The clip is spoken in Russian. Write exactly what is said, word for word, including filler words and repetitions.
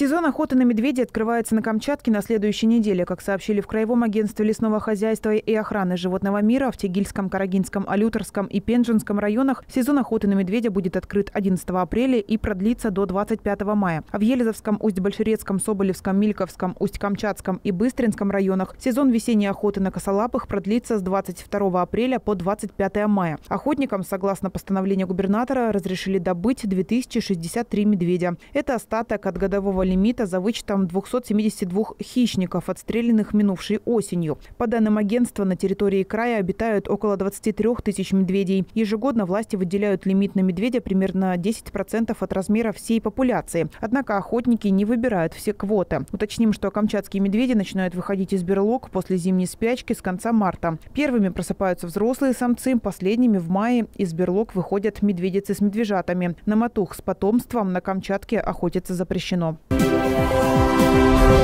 Сезон охоты на медведя открывается на Камчатке на следующей неделе. Как сообщили в Краевом агентстве лесного хозяйства и охраны животного мира, в Тегильском, Карагинском, Алюторском и Пензенском районах сезон охоты на медведя будет открыт одиннадцатого апреля и продлится до двадцать пятого мая. А в Елизовском, Усть-Большерецком, Соболевском, Мильковском, Усть-Камчатском и Быстринском районах сезон весенней охоты на косолапых продлится с двадцать второго апреля по двадцать пятое мая. Охотникам, согласно постановлению губернатора, разрешили добыть две тысячи шестьдесят три медведя. Это остаток от годового лимита за вычетом двухсот семидесяти двух хищников, отстрелянных минувшей осенью. По данным агентства, на территории края обитают около двадцати трёх тысяч медведей. Ежегодно власти выделяют лимит на медведя примерно десять процентов от размера всей популяции. Однако охотники не выбирают все квоты. Уточним, что камчатские медведи начинают выходить из берлог после зимней спячки с конца марта. Первыми просыпаются взрослые самцы, последними в мае из берлог выходят медведицы с медвежатами. На матух с потомством на Камчатке охотиться запрещено. Thank you.